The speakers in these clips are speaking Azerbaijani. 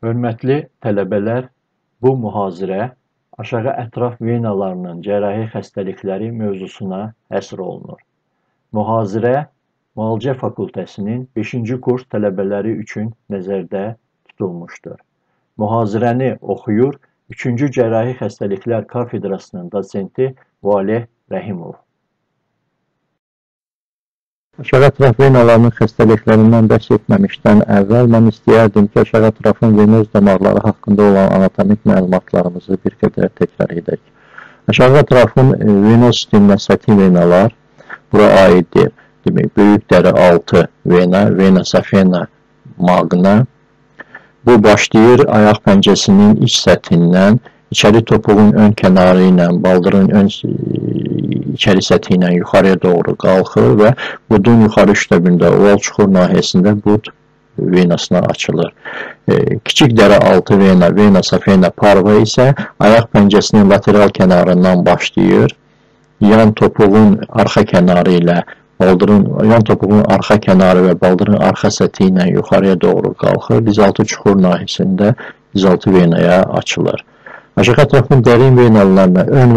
Hörmətli tələbələr, bu mühazirə aşağı ətraf venalarının cərrahi xəstəlikləri mövzusuna həsr olunur. Mühazirə Müalicə Fakültəsinin 5-ci kurs tələbələri üçün nəzərdə tutulmuşdur. Mühazirəni oxuyur 3-cü Cərrahi Xəstəliklər Kafedrasının dosenti Valeh Rəhimov. Aşağı ətraf venalarının xəstəliklərindən bəhs etməmişdən əvvəl mən istəyərdim ki, aşağı ətrafın venoz damarları haqqında olan anatomik məlumatlarımızı bir qədər təkrar edək. Aşağı ətrafın venoz sisteminə səthi venalar bura aiddir. Demək, böyük dəri altı vena, vena safena magna. Bu başlayır ayaq pəncəsinin iç səthindən, içəri topuğun ön kənarı ilə, baldırın içəri səthi ilə yuxarıya doğru qalxır və budun yuxarı üçtəbində, oval çuxur nahiyəsində bud venasına açılır. Kiçik dəri altı vena, vena safena parva isə ayaq pəncəsinin lateral kənarından başlayır, yan topuğun arxa kənarı ilə yan topuğun arxa kənarı və baldırın arxa səthi ilə yuxarıya doğru qalxır, dizaltı çuxur nahiyəsində dizaltı venaya açılır. Aşağı ətrafın dərin venalarına ön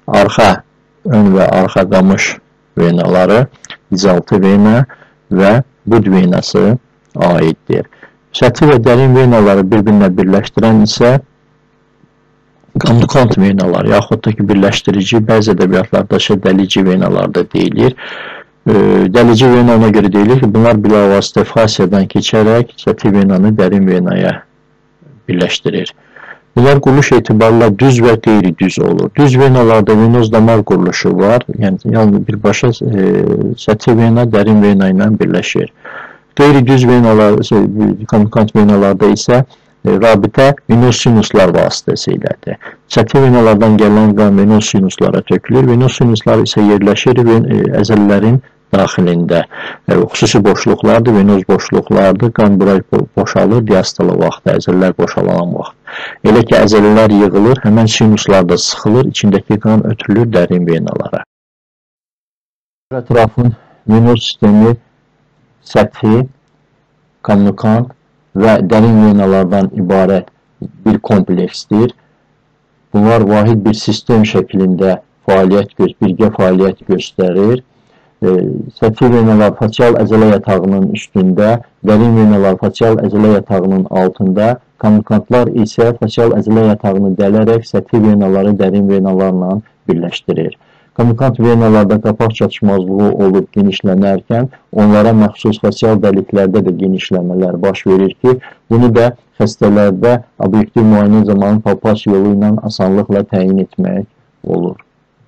və arxa qamış venaları, dizaltı vena və bud venası aiddir. Səthi və dərin venaları bir-birinə birləşdirən isə kommunikant venalar, yaxud da ki, birləşdirici, bəzi ədəbiyyatlarda dəlici venalar da deyilir. Dəlici vena ona görə deyilir ki, bunlar bilavasitə fasiyadan keçərək səthi venanı dərin venaya birləşdirir. Bunlar quruluş etibarıyla düz və qeyri-düz olur. Düz venalarda venoz damar quruluşu var, yəni yalnız birbaşa səthi vena dərin vena ilə birləşir. Qeyri-düz venalar, kommunikant venalarda isə rabitə venoz sinuslar vasitəsilədir. Səthi venalardan gələn qan venoz sinuslara tökülür, venoz sinuslar isə yerləşir əzələlərin daxilində. Xüsusi boşluqlardır, venoz boşluqlardır, qan bura boşalır, diastala vaxtı, əzələlər boşalan vaxt. Elə ki, əzələlər yığılır, həmən sinuslar da sıxılır, içindəki qan ötürülür dərin venalara. Ətrafın venoz sistemi səthi, kommunikant və dərin venalardan ibarət bir kompleksdir. Bunlar vahid bir sistem şəklində birgə fəaliyyət göstərir. Səthi venalar fasial əzələ yatağının üstündə, dərin venalar fasial əzələ yatağının altında, kommunikantlar isə fasial əzələ yatağını dələrək səthi venaları dərin venalarla birləşdirir. Kommunikant venalarda qapaq çatışmazlığı olub genişlənərkən, onlara məxsus fasial dəliklərdə də genişləmələr baş verir ki, bunu da xəstələrdə obyektiv müayinə zamanı palpasiya yolu ilə asanlıqla təyin etmək olur.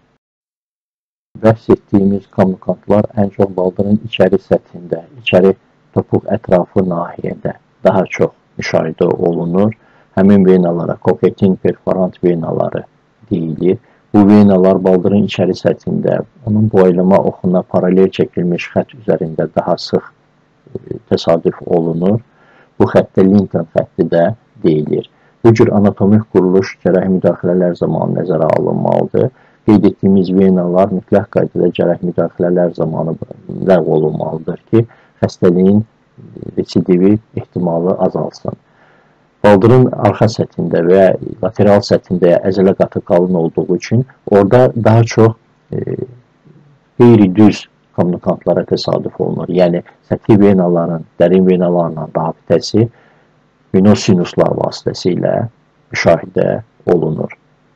Bəhs etdiyimiz kommunikantlar ən çox baldırın içəri səthində, içəri topuq ətrafı nahiyədə daha çox müşahidə olunur. Həmin venalara koketin perforant venaları deyilir. Bu venalar baldırın içəri səthində, onun boylama oxuna paralel çəkilmiş xətt üzərində daha sıx təsadüf olunur. Bu xəttə Lincoln xətti də deyilir. Bu cür anatomik quruluş cərrahi müdaxilələr zamanı nəzərə alınmalıdır. Qeyd etdiyimiz venalar mütləq qaydada cərrahi müdaxilələr zamanı ləğv olunmalıdır ki, xəstəliyin residivi ehtimalı azalsın. Baldırın arxa səthində və lateral səthində əzələ qatı qalın olduğu üçün orada daha çox qeyri-düz kommunikantlara təsadüf olunur. Yəni, səthi venaların, dərin venalarla rabitəsi venoz sinuslar vasitəsilə müşahidə olunur.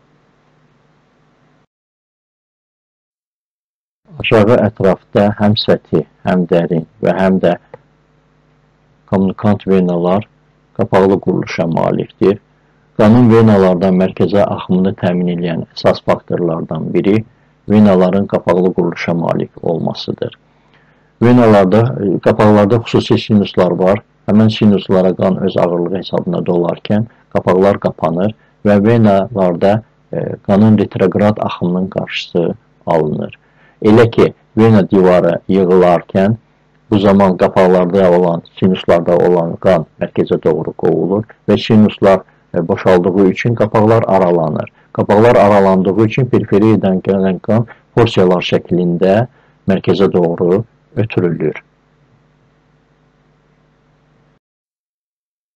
Aşağı ətrafda həm səthi, həm dərin və həm də kommunikant venalar qapaqlı quruluşa malikdir. Qanın venalardan mərkəzə axımını təmin edən əsas faktorlardan biri venaların qapaqlı quruluşa malik olmasıdır. Qapaqlarda xüsusi sinuslar var. Həmən sinuslara qan öz ağırlığı hesabına dolarkən qapaqlar qapanır və venalarda qanın retrograd axımının qarşısı alınır. Elə ki, vena divarı yığılarkən bu zaman qapaqlarda olan, sinuslarda olan qan mərkəzə doğru qovulur və sinuslar boşaldığı üçün qapaqlar aralanır. Qapaqlar aralandığı üçün periferiyadan gələn qan porsiyalar şəklində mərkəzə doğru ötürülür.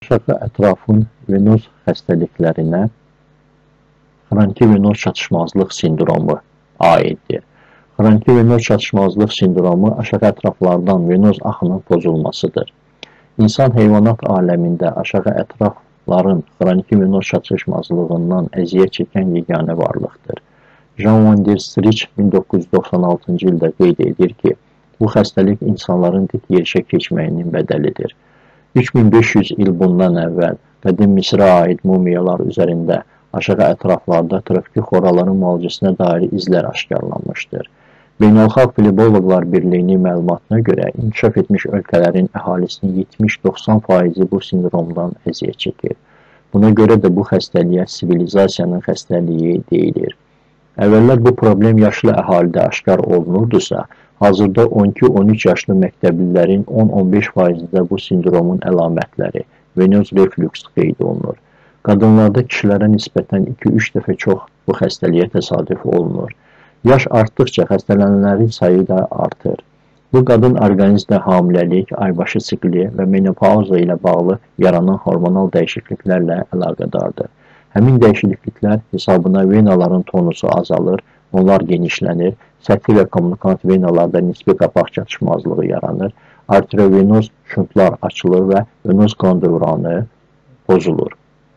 aşağı ətrafın venoz xəstəliklərinə xroniki venoz çatışmazlıq sindromu aiddir. Xroniki venoz çatışmazlıq sindromu aşağı ətraflardan venoz axının pozulmasıdır. İnsan heyvanat aləmində aşağı ətrafların xroniki venoz çatışmazlığından əziyyət çəkən yeganə varlıqdır. Jean Van der Stricht 1996-cı ildə qeyd edir ki, bu xəstəlik insanların dik yerişə keçməyinin bədəlidir. 3500 il bundan əvvəl qədim Misrə aid mumiyalar üzərində aşağı ətraflarda tropiki xoraların müalicəsinə dair izlər aşkarlanmışdır. Beynəlxalq Fleboloqlar Birliyinin məlumatına görə inkişaf etmiş ölkələrin əhalisinin 70-90% bu sindromdan əziyyət çəkir. Buna görə də bu xəstəliyə sivilizasiyanın xəstəliyi deyilir. Əvvəllər bu problem yaşlı əhalidə aşkar olunurdusa, hazırda 12-13 yaşlı məktəblilərin 10-15%-də bu sindromun əlamətləri, venoz reflüks qeyd olunur. Qadınlarda kişilərə nisbətən 2-3 dəfə çox bu xəstəliyə təsadüf olunur. Yaş artdıqca xəstələnənlərin sayı da artır. Bu, qadın orqanizmdə hamiləlik, aybaşı sikli və menopauza ilə bağlı yaranan hormonal dəyişikliklərlə əlaqədardır. Həmin dəyişikliklər hesabına venaların tonusu azalır, onlar genişlənir, səthi və kommunikant venalarda nisbi qapaq çatışmazlığı yaranır, arteriovenöz şuntlar açılır və venoz qan dövranı pozulur.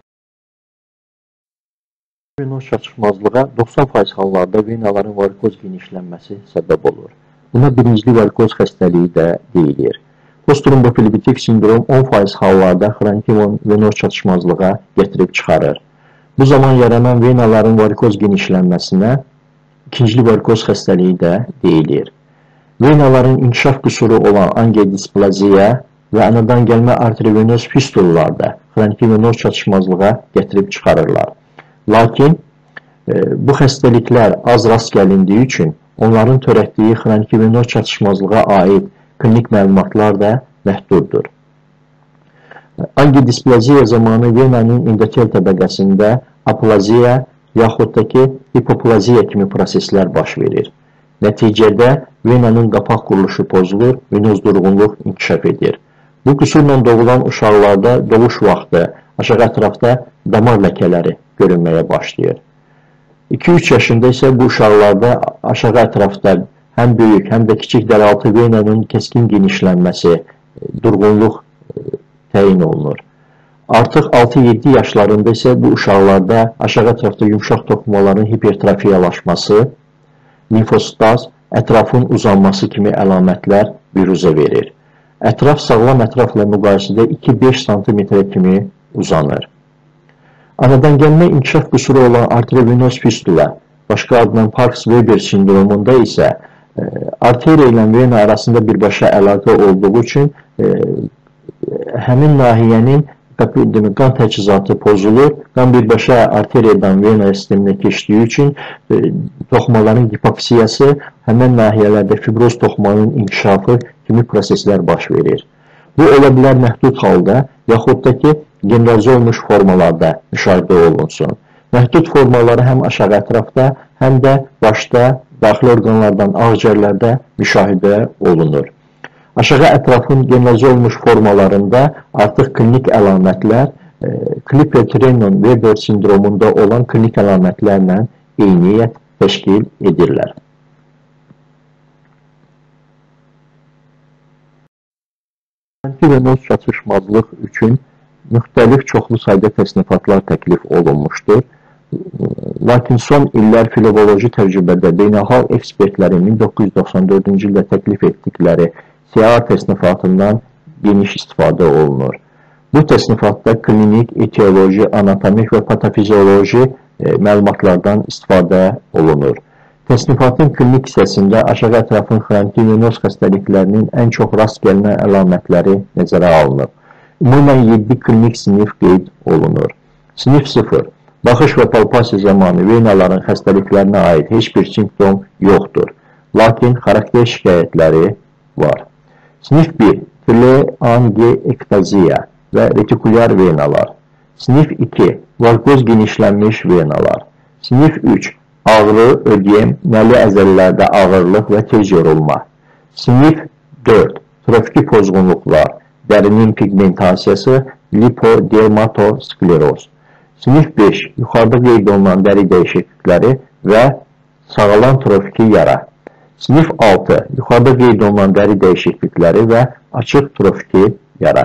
Venoz çatışmazlığa 90% hallarda venaların varikoz genişlənməsi səbəb olur. Buna birincili varikoz xəstəliyi də deyilir. Posttromboflebitik sindrom 10% hallarda xroniki venoz çatışmazlığa gətirib çıxarır. Bu zaman yaranan venaların varikoz genişlənməsinə ikincili varikoz xəstəliyi də deyilir. Venaların inkişaf qüsuru olan angiodisplaziya və anadan gəlmə arteriovenöz fistulalarda xroniki venoz çatışmazlığa gətirib çıxarırlar. Lakin bu xəstəliklər az rast gəlindiyi üçün onların törətdiyi xroniki venoz çatışmazlığa aid klinik məlumatlar da məhduddur. Angiodisplaziya zamanı venanın endotel təbəqəsində aplaziya yaxud da ki, hipoplaziya kimi proseslər baş verir. Nəticədə venanın qapaq quruluşu pozulur, venoz durğunluq inkişaf edir. Bu qüsurla doğulan uşaqlarda doğuş vaxtı aşağı ətrafda damar ləkələri görünməyə başlayır. 2-3 yaşında isə bu uşaqlarda aşağı ətrafda həm böyük, həm də kiçik dəraltı venanın kəskin genişlənməsi, durğunluq təyin olunur. Artıq 6-7 yaşlarında isə bu uşaqlarda aşağı ətrafda yumşaq toxumaların hipertrofiyalaşması, limfostaz, ətrafın uzanması kimi əlamətlər büruzə verir. Ətraf sağlam ətrafla müqayisədə 2-5 cm kimi uzanır. Anadan gəlmə inkişaf qüsuru olan arteriovenöz fistula, başqa adla Parks-Weber sindromunda isə arteriya ilə vena arasında birbaşa əlaqə olduğu üçün həmin nahiyənin qan təchizatı pozulur, qan birbaşa arteriyadan vena sisteminə keçdiyi üçün toxumaların hipoksiyası, həmin nahiyələrdə fibroz toxumanın inkişafı kimi proseslər baş verir. Bu, ola bilər məhdud halda, yaxud da ki, generalize olmuş formalarda müşahidə olunsun. Məhdud formaları həm aşağı ətrafda, həm də başda, daxili orqanlardan, ağciyərlərdə müşahidə olunur. Aşağı ətrafın generalize olmuş formalarında artıq klinik əlamətlər Klippel-Trenon-Weber sindromunda olan klinik əlamətlərlə eyniyyət təşkil edirlər. Xroniki venoz çatışmazlıq üçün müxtəlif çoxlu sayda təsnifatlar təklif olunmuşdur. Lakin son illər filoloji təcrübədə beynəlxalq ekspertlərin 1994-cü ildə təklif etdikləri CA təsnifatından geniş istifadə olunur. Bu təsnifatda klinik, etioloji, anatomik və patofizioloji məlumatlardan istifadə olunur. Təsnifatın klinik hissəsində aşağı ətrafın xroniki venoz xəstəliklərinin ən çox rast gəlinən əlamətləri nəzərə alınır. Ümumən 7 klinik sinif qeyd olunur. Sinif 0. Baxış və palpasiya zamanı venaların xəstəliklərinə aid heç bir simptom yoxdur. Lakin xarakter şikayətləri var. Sinif 1. Teleangiektaziya və retikulyar venalar. Sinif 2. Varikoz genişlənmiş venalar. Sinif 3. Ağrı, ödem, nəli əzələlərdə ağırlıq və tez yorulma. Sinif 4. Trofiki pozğunluqlar, dərinin pigmentasiyası, lipodermatoskleroz. Sinif 5. Yuxarıda qeyd olunan dəri dəyişiklikləri və sağalan trofiki yara. Sinif 6. Yuxarıda qeyd olunan dəri dəyişiklikləri və açıq trofiki yara.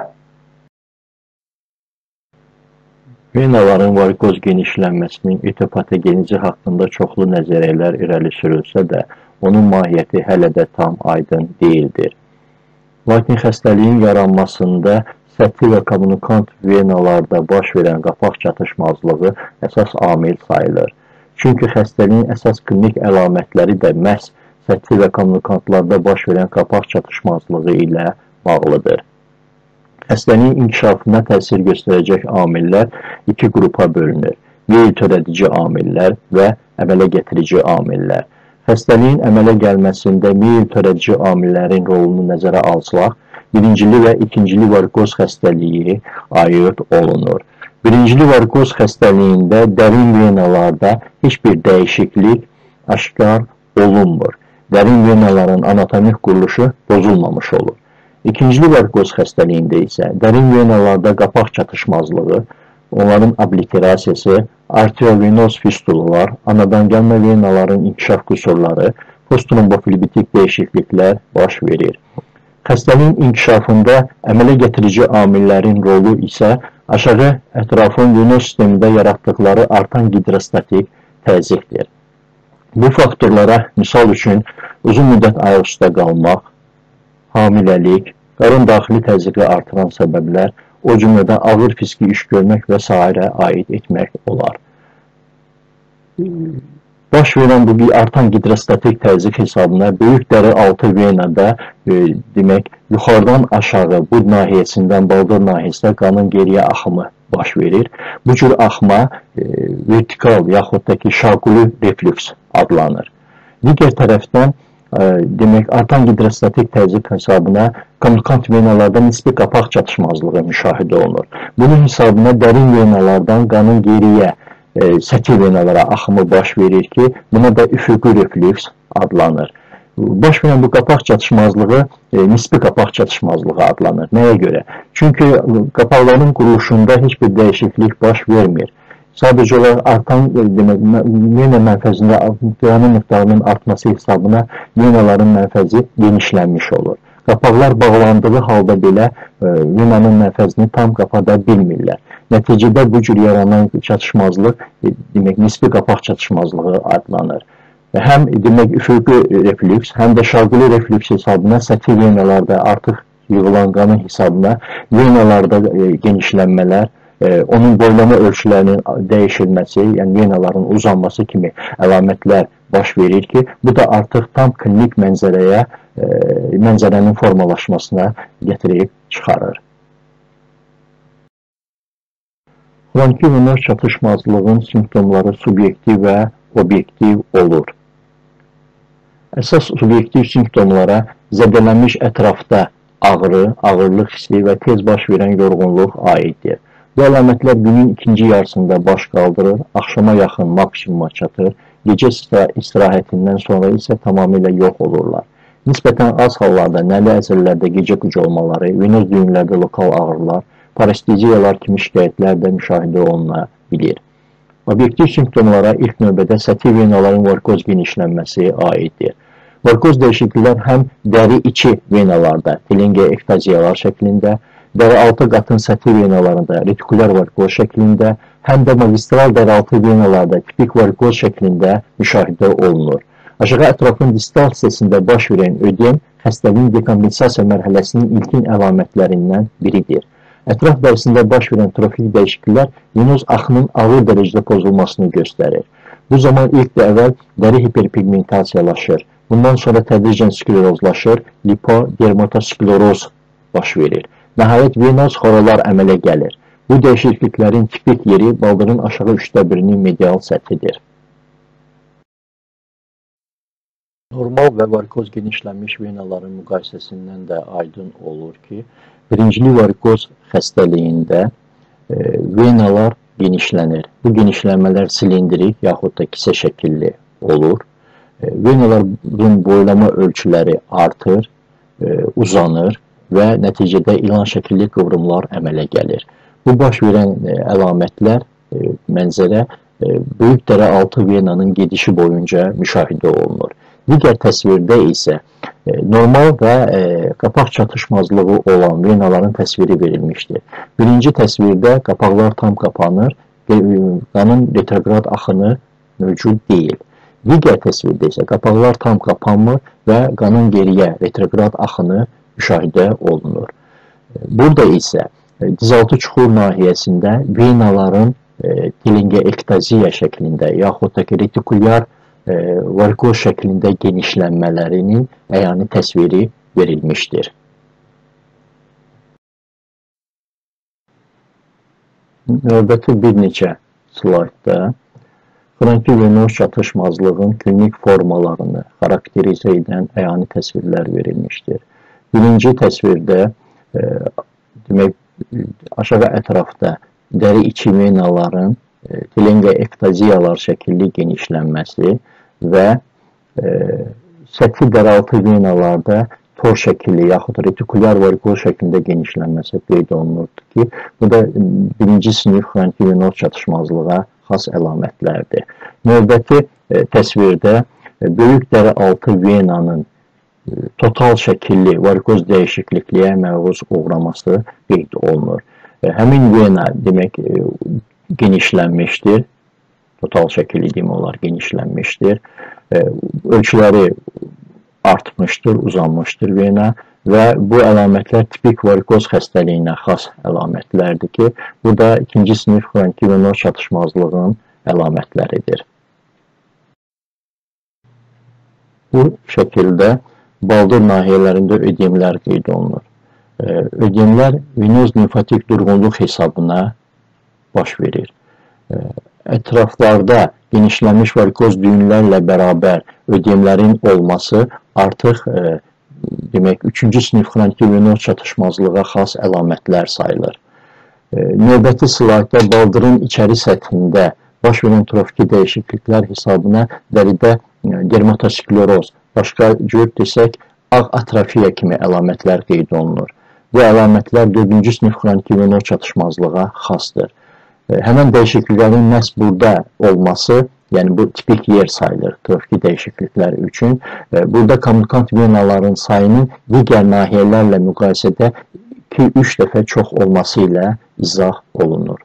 Venaların varikoz genişlənməsinin etopatogenizi haqqında çoxlu nəzəriyyələr irəli sürülsə də, onun mahiyyəti hələ də tam aydın deyildir. Lakin xəstəliyin yaranmasında səthi və kommunikant venalarda baş verən qapaq çatışmazlığı əsas amil sayılır. Çünki xəstəliyin əsas klinik əlamətləri də məhz səthi və kommunikantlarda baş verən qapaq çatışmazlığı ilə bağlıdır. Xəstəliyin inkişafına təsir göstərəcək amillər iki qrupa bölünür. Meyil törədici amillər və əmələ getirici amillər. Xəstəliyin əmələ gəlməsində meyil törədici amillərin rolunu nəzərə alsaq, birincili və ikincili varikoz xəstəliyi ayırd olunur. Birincili varikoz xəstəliyində dərin venalarda heç bir dəyişiklik aşkar olunmur. Dərin venaların anatomik quruluşu pozulmamış olur. İkincili varikoz xəstəliyində isə dərin venalarda qapaq çatışmazlığı, onların obliterasiyası, arteriovenos fistulalar, anadan gəlmə venaların inkişaf qüsurları, posttrombofilbitik dəyişikliklər baş verir. Xəstəliyin inkişafında əmələ getirici amillərin rolu isə aşağı ətrafın venos sistemində yaratdıqları artan hidrostatik təzyiqdir. Bu faktorlara misal üçün uzun müddət ayaq üstə qalmaq, hamiləlik, qarın daxili təzyiqi artıran səbəblər, o cümlədən ağır fiziki iş görmək və s. aid etmək olar. Baş verən bu artan hidrostatik təzyiq hesabına böyük dəri altı venada demək, yuxarıdan aşağı bud nahiyəsindən baldır nahiyəsinə qanın geriyə axımı baş verir. Bu cür axma vertikal yaxud da ki şaquli reflüks adlanır. Digər tərəfdən demək, artan hidrostatik təzyiq hesabına kommunikant venalarda nisbi qapaq çatışmazlığı müşahidə olunur. Bunun hesabına dərin venalardan qanın geriyə səthi venalara axımı baş verir ki, buna da üfüqi reflüks adlanır. Baş verən bu qapaq çatışmazlığı nisbi qapaq çatışmazlığı adlanır. Nəyə görə? Çünki qapaqların quruluşunda heç bir dəyişiklik baş vermir. Sadəcə olaraq artan vena mənfəzində qanın miqdarının artması hesabına venaların mənfəzi genişlənmiş olur. Qapaqlar bağlandığı halda belə venanın mənfəzini tam qapada bilmirlər. Nəticədə bu cür yaranan çatışmazlıq demək, nisbi qapaq çatışmazlığı adlanır. Həm demək, üfüqi reflüks, həm də şaquli reflüks hesabına səthi venalarda artıq yığılan qanın hesabına venalarda genişlənmələr, onun boylama ölçülərinin dəyişilməsi, yəni venaların uzanması kimi əlamətlər baş verir ki, bu da artıq tam klinik mənzərənin formalaşmasına gətirib çıxarır. Xroniki-venöz çatışmazlığın simptomları subyektiv və obyektiv olur. Əsas subyektiv simptomlara zədələnmiş ətrafda ağrı, ağırlıq hissi və tez baş verən yorğunluq aiddir. Bu əlamətlər günün ikinci yarısında baş qaldırır, axşama yaxın maksimuma çatır, gecə istirahətindən sonra isə tamamilə yox olurlar. Nisbətən az hallarda nəli əzələlərdə gecə qıcolmaları, venoz düyünlərdə lokal ağrılar, paresteziyalar kimi şikayətlər də müşahidə oluna bilir. Obyektiv simptomlara ilk növbədə səthi venaların varikoz genişlənməsi aiddir. Varikoz dəyişikliklər həm dəri içi venalarda, telengiektaziyalar şəklində, dəri altı qatın səthi venalarında, retikulyar varikoz şəklində, həm də magistral dəri altı venalarda tipik varikoz şəklində müşahidə olunur. Aşağı ətrafın distal hissəsində baş verən ödem xəstəliyin dekompensasiya mərhələsinin ilkin əlamətlərindən biridir. Ətraf dərisində baş verən trofik dəyişikliklər venoz axının ağır dərəcədə pozulmasını göstərir. Bu zaman ilk də əvvəl dəri hiperpigmentasiyalaşır. Bundan sonra tədricən sklerozlaşır, lipodermatoskleroz baş verir. Nəhayət venoz xorolar əmələ gəlir. Bu dəyişikliklərin tipik yeri baldırın aşağı 1/3-nin medial səthidir. Normal və varikoz genişlənmiş venaların müqayisəsindən də aydın olur ki, birincili varikoz xəstəliyində venalar genişlənir. Bu genişlənmələr silindrik yaxud da kisə şəkilli olur. Venaların boylama ölçüləri artır, uzanır və nəticədə ilan şəkilli qıvrımlar əmələ gəlir. Bu baş verən əlamətlər, mənzərə böyük dərə altı venanın gedişi boyunca müşahidə olunur. Digər təsvirdə isə normal və qapaq çatışmazlığı olan venaların təsviri verilmişdir. Birinci təsvirdə qapaqlar tam qapanır, qanın retrograd axını mövcud deyil. Digər təsvirdə isə qapaqlar tam qapanmır və qanın geriyə retrograd axını müşahidə olunur. Burada isə dizaltı çuxur nahiyəsində venaların telengeektaziya şəklində yaxud da ki, retikulyar varikoz şəklində genişlənmələrinin əyani təsviri verilmişdir. Növbəti bir neçə slaydda xronki-venoz çatışmazlığın klinik formalarını xarakterizə edən əyani təsvirlər verilmişdir. Birinci təsvirdə demək, aşağı ətrafda dəri içi venaların telengeektaziyalar şəkilli genişlənməsi və səthi dəraltı venalarda tor şəkilli yaxud retikulyar varikoz şəklində genişlənməsi qeyd olunurdu ki, bu da birinci sinif xronki-venoz çatışmazlığa xas əlamətlərdir. Növbəti təsvirdə böyük dəri altı venanın total şəkilli varikoz dəyişiklikliyə məruz uğraması qeyd olunur. Həmin vena demək genişlənmişdir, total şəkilli demək olar genişlənmişdir, ölçüləri artmışdır, uzanmışdır vena və bu əlamətlər tipik varikoz xəstəliyinə xas əlamətlərdir ki, bu da ikinci sinif xronki-venoz çatışmazlığın əlamətləridir. Bu şəkildə baldır nahiyələrində ödemlər qeyd olunur. Ödemlər venoz limfatik durğunluq hesabına baş verir. Ətraflarda genişlənmiş varikoz düyünlərlə bərabər ödemlərin olması artıq demək, 3-cü sinif xronki-venoz çatışmazlığa xas əlamətlər sayılır. Növbəti slaydda baldırın içəri səthində baş verən trofiki dəyişikliklər hesabına dəridə dermatoskleroz, başqa cür desək, ağ atrofiya kimi əlamətlər qeyd olunur. Bu əlamətlər 4-cü sinif xronki-venoz çatışmazlığa xasdır. Həmən dəyişikliklərin məhz burada olması, yəni bu tipik yer sayılır trofiki dəyişikliklər üçün. Burada kommunikant venaların sayının digər nahiyələrlə müqayisədə 2-3 dəfə çox olması ilə izah olunur.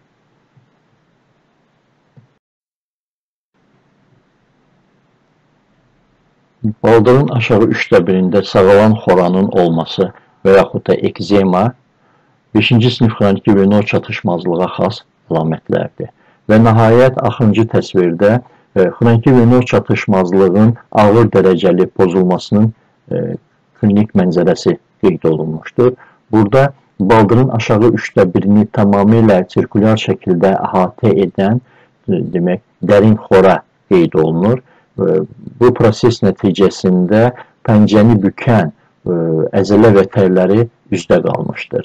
Baldırın aşağı 1/3-də sağalan xoranın olması və yaxud da ekzema 5-ci sinif xronki-venoz çatışmazlığa xas əlamətlərdir. Və nəhayət, axırıncı təsvirdə xronki-venoz çatışmazlığın ağır dərəcəli pozulmasının klinik mənzərəsi qeyd olunmuşdur. Burada baldırın aşağı 1/3-ni tamamilə sirkulyar şəkildə əhatə edən demək, dərin xora qeyd olunur. Bu proses nəticəsində pəncəni bükən əzələ və tərləri üzdə qalmışdır.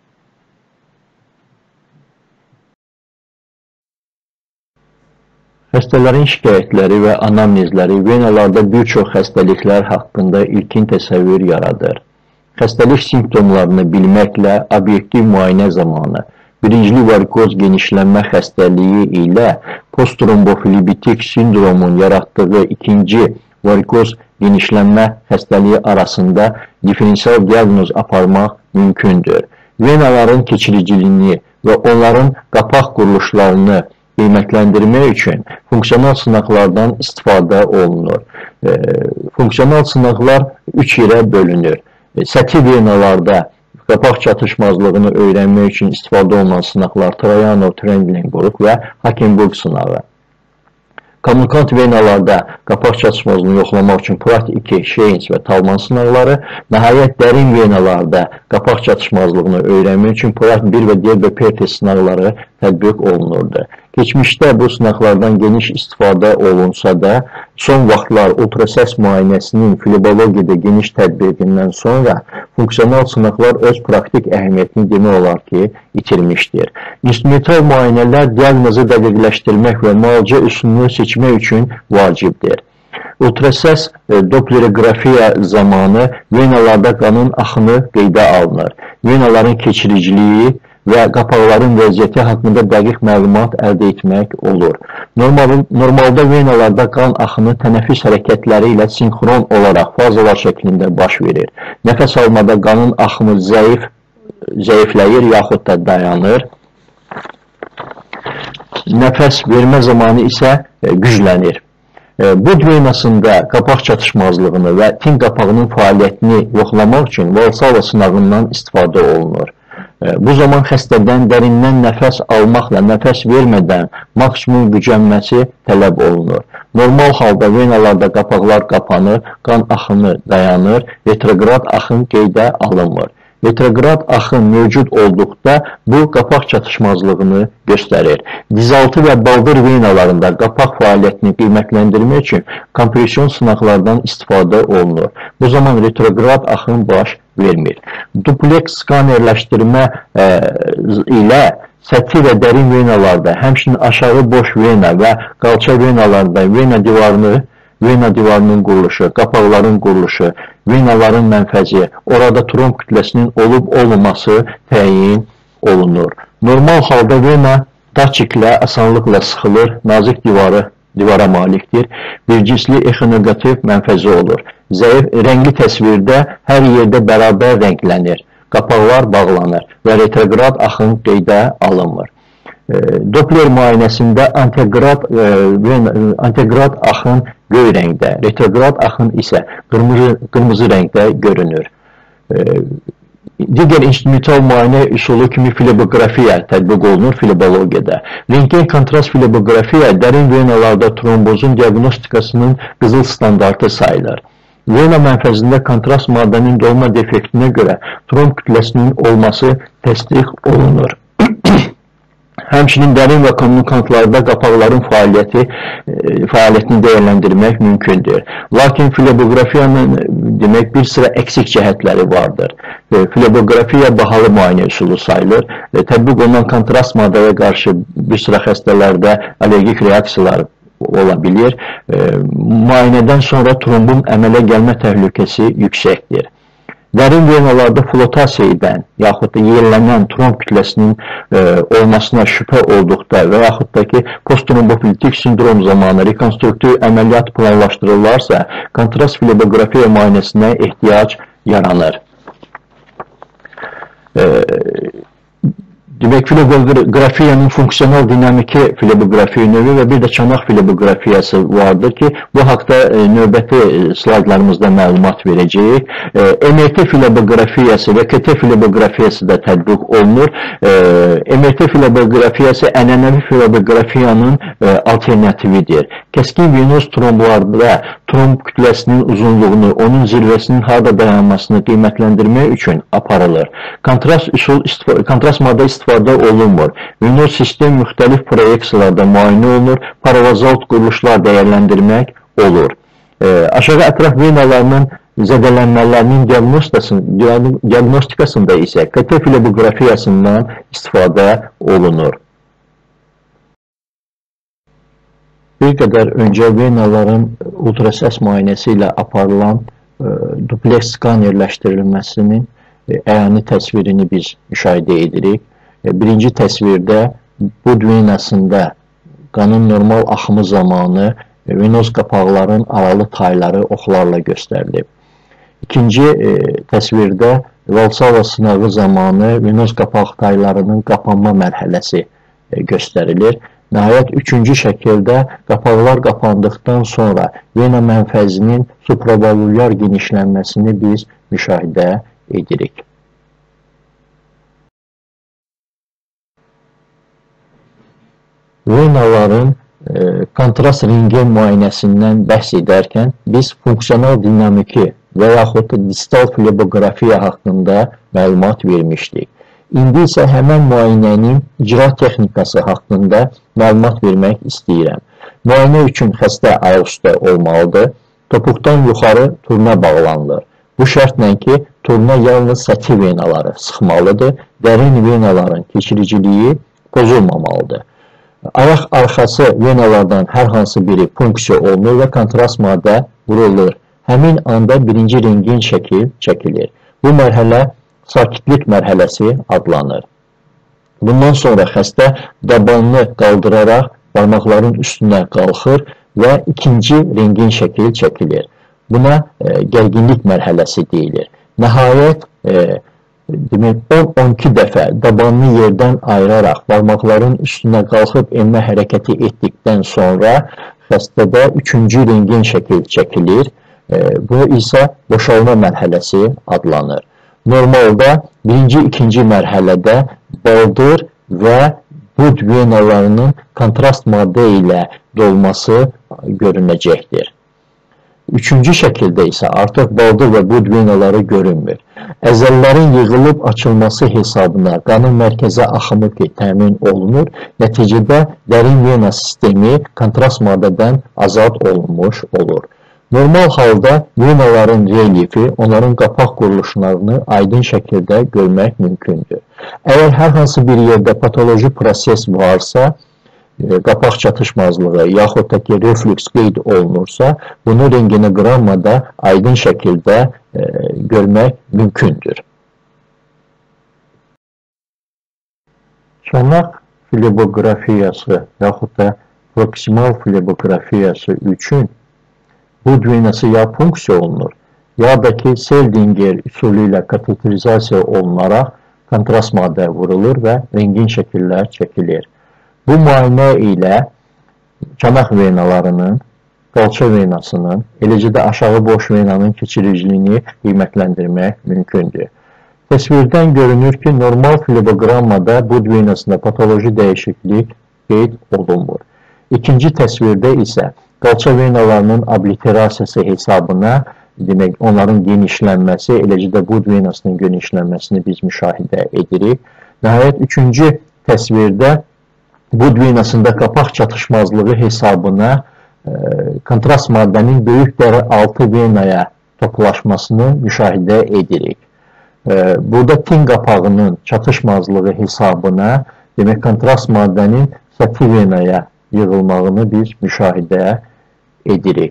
Xəstələrin şikayətləri və anamnezləri venalarda bir çox xəstəliklər haqqında ilkin təsəvvür yaradır. Xəstəlik simptomlarını bilməklə obyektiv müayinə zamanı birincili varikoz genişlənmə xəstəliyi ilə posttrombofilibitik sindromun yaratdığı ikinci varikoz genişlənmə xəstəliyi arasında diferensial diaqnoz aparmaq mümkündür. Venaların keçiriciliyini və onların qapaq quruluşlarını qiymətləndirmək üçün funksional sınaqlardan istifadə olunur. Funksional sınaqlar 3 yerə bölünür. Səthi venalarda qapaq çatışmazlığını öyrənmək üçün istifadə olunan sınaqlar Troyanov-Trendling-Burg və Hakenburg sınağı. Kommunikant venalarda qapaq çatışmazlığını yoxlamaq üçün Prat 2, Şeyns və Talman sınaqları, nəhayət dərin venalarda qapaq çatışmazlığını öyrənmək üçün Prat 1 və Delbe-Pertes sınaqları tətbiq olunurdu. Keçmişdə bu sınaqlardan geniş istifadə olunsa da, son vaxtlar ultrasəs müayinəsinin flebologiyada geniş tətbiqindən sonra funksional sınaqlar öz praktik əhəmiyyətini demək olar ki, itirmişdir. İnstrumental müayinələr diaqnozu dəqiqləşdirmək və müalicə üsulunu seçmək üçün vacibdir. Ultrasəs dopplerografiya zamanı venalarda qanın axını qeydə alınır. Venaların keçiriciliyi və qapaqların vəziyyəti haqqında dəqiq məlumat əldə etmək olur. Normalda venalarda qan axını tənəffüs hərəkətləri ilə sinxron olaraq fazalar şəklində baş verir. Nəfəs almada qanın axımı zəifləyir yaxud da dayanır. Nəfəs vermə zamanı isə güclənir. Bud venasında qapaq çatışmazlığını və tin qapağının fəaliyyətini yoxlamaq üçün Valsala sınağından istifadə olunur. Bu zaman xəstədən dərindən nəfəs almaqla nəfəs vermədən maksimum gücənməsi tələb olunur. Normal halda venalarda qapaqlar qapanır, qan axını dayanır, retrograd axın qeydə alınmır. Retrograd axın mövcud olduqda bu qapaq çatışmazlığını göstərir. Dizaltı və baldır venalarında qapaq fəaliyyətini qiymətləndirmək üçün kompression sınaqlardan istifadə olunur. Bu zaman retrograd axın baş vermir. Dupleks skanerləşdirmə ilə səthi və dərin venalarda, həmçinin aşağı boş vena və qalça venalarda vena divarının quruluşu, qapaqların quruluşu, venaların mənfəzi, orada tromb kütləsinin olub-olmaması təyin olunur. Normal halda vena daçiklə asanlıqla sıxılır, nazik divara malikdir, bir cinsli exonegativ mənfəzi olur. Zəif rəngli təsvirdə hər yerdə bərabər rənglənir, qapaqlar bağlanır və retrograd axın qeydə alınmır. Doppler müayinəsində antegrad axın göy rəngdə, retrograd axın isə qırmızı rəngdə görünür. Digər instrumental müayinə üsulu kimi flebografiya tətbiq olunur flebologiyada. Rentgen kontrast flebografiya dərin venalarda trombozun diagnostikasının qızıl standartı sayılır. Vena mənfəzində kontrast maddənin dolma defektinə görə tromb kütləsinin olması təsdiq olunur. Həmçinin dərin və kommunikantlarda qapaqların fəaliyyətini dəyərləndirmək mümkündür. Lakin flebografiyanın demək bir sıra əksik cəhətləri vardır. Flebografiya bahalı müayinə üsulu sayılır. Tətbiq olunan kontrast maddəyə qarşı bir sıra xəstələrdə allergik reaksiyalar ola bilir. Müayinədən sonra trombun əmələ gəlmə təhlükəsi yüksəkdir. Dərin venalarda flotasiya edən, yaxud da yerlənən tromb kütləsinin olmasına şübhə olduqda və yaxud da ki, posttrombofilitik sindrom zamanı rekonstruktiv əməliyyat planlaşdırırlarsa, kontrast flebografiya müayinəsinə ehtiyac yaranır. Demək, flebografiyanın funksional dinamiki flebografiya növü və bir də çanaq flebografiyası vardır ki, bu haqda növbəti slaydlarımızda məlumat verəcəyik. MRT flebografiyası və KT flebografiyası da tətbiq olunur. MRT flebografiyası ənənəvi flebografiyanın alternatividir. Kəskin venoz tromblarda tromb kütləsinin uzunluğunu, onun zirvəsinin harada dayanmasını qiymətləndirmək üçün aparılır. Kontrast maddə istifadə olunmur. Venoz sistem müxtəlif proyeksiyalarda müayinə olunur, paravazalt quruluşlar dəyərləndirmək olur. Aşağı ətraf venalarının zədələnmələrinin diagnostikasında isə KT flebografiyasından istifadə olunur. Bir qədər öncə venaların ultrasəs müayinəsi ilə aparılan dupleks skanerləşdirilməsinin əyani təsvirini biz müşahidə edirik. Birinci təsvirdə bud venasında qanın normal axımı zamanı venoz qapaqların aralı tayları oxlarla göstərilib. İkinci təsvirdə Valsala sınağı zamanı venoz qapaq taylarının qapanma mərhələsi göstərilir. Nəhayət, üçüncü şəkildə qapaqlar qapandıqdan sonra vena mənfəzinin supravalvulyar genişlənməsini biz müşahidə edirik. Venaların kontrast rentgen müayinəsindən bəhs edərkən biz funksional dinamiki və yaxud da distal flebografiya haqqında məlumat vermişdik. İndi isə həmən müayinənin icra texnikası haqqında məlumat vermək istəyirəm. Müayinə üçün xəstə ayaqüstə olmalıdır. Topuqdan yuxarı turna bağlanılır. Bu şərtlə ki, turna yalnız səthi venaları sıxmalıdır, dərin venaların keçiriciliyi pozulmamalıdır. Ayaq arxası venalardan hər hansı biri punksiya olunur və kontrast maddə vurulur. Həmin anda birinci rentgen şəkil çəkilir. Bu mərhələ sakitlik mərhələsi adlanır. Bundan sonra xəstə dabanını qaldıraraq barmaqların üstünə qalxır və ikinci rentgen şəkli çəkilir. Buna gərginlik mərhələsi deyilir. Nəhayət 10-12 dəfə dabanını yerdən ayıraraq barmaqların üstünə qalxıb enmə hərəkəti etdikdən sonra xəstədə üçüncü rentgen şəkil çəkilir. Bu isə boşalma mərhələsi adlanır. Normalda birinci, ikinci mərhələdə baldır və bud venalarının kontrast maddə ilə dolması görünəcəkdir. Üçüncü şəkildə isə artıq baldır və bud venaları görünmür. Əzəllərin yığılıb açılması hesabına qanın mərkəzə axımı təmin olunur. Nəticədə dərin vena sistemi kontrast maddədən azad olunmuş olur. Normal halda venaların relyefi, onların qapaq quruluşlarını aydın şəkildə görmək mümkündür. Əgər hər hansı bir yerdə patoloji proses varsa, qapaq çatışmazlığı yaxud da ki reflüks qeyd olunursa, bunu rentgenogrammada aydın şəkildə görmək mümkündür. Çanaq fleboqrafiyası yaxud da proksimal fleboqrafiyası üçün bud venası ya punksiya olunur, ya da ki Seldinger üsulü ilə kateterizasiya olunaraq kontrast maddə vurulur və rentgen şəkillər çəkilir. Bu müayinə ilə çanaq venalarının, qalça venasının, eləcə də aşağı boş venanın keçiriciliyini qiymətləndirmək mümkündür. Təsvirdən görünür ki, normal fleboqrammada bud venasında patoloji dəyişiklik qeyd olunmur. İkinci təsvirdə isə qalça venalarının obliterasiyası hesabına, demək, onların genişlənməsi, eləcə də bud venasının genişlənməsini biz müşahidə edirik. Nəhayət, üçüncü təsvirdə bud venasında qapaq çatışmazlığı hesabına kontrast maddənin böyük dəri altı venaya toplaşmasını müşahidə edirik. Burada tin qapağının çatışmazlığı hesabına, demək, kontrast maddənin səthi venaya yığılmağını biz müşahidə edirik.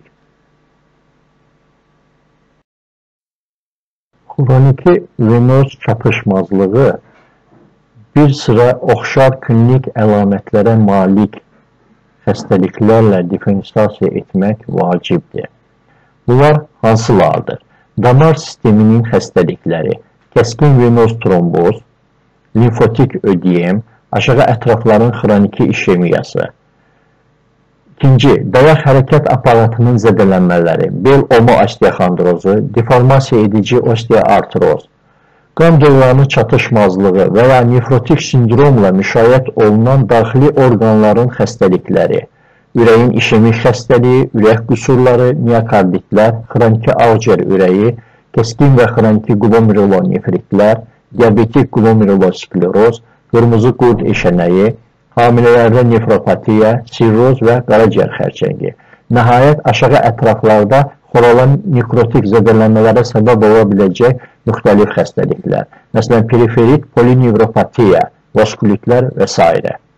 Xroniki venoz çatışmazlığı bir sıra oxşar klinik əlamətlərə malik xəstəliklərlə diferensiasiya etmək vacibdir. Bunlar hansılardır? Damar sisteminin xəstəlikləri, kəskin venoz tromboz, limfotik ödem, aşağı ətrafların xroniki işemiyası. İkinci, dayaq hərəkət aparatının zədələnmələri, bel omo osteoxondrozu, deformasiya edici osteoartroz, qan dövranı çatışmazlığı və ya nefrotik sindromla müşayiət olunan daxili orqanların xəstəlikləri, ürəyin işemik xəstəliyi, ürək qüsurları, miokarditlər, xroniki ağciyər ürəyi, kəskin və xroniki glomerulonefritlər, diabetik glomeruloskleroz, qırmızı qurd eşənəyi, hamilələrdə nefropatiya, sirroz və qaraciyər xərçəngi. Nəhayət, aşağı ətraflarda xoralan nekrotik zədələnmələrə səbəb ola biləcək müxtəlif xəstəliklər. Məsələn, periferik polinevropatiya, vaskulitlər və s.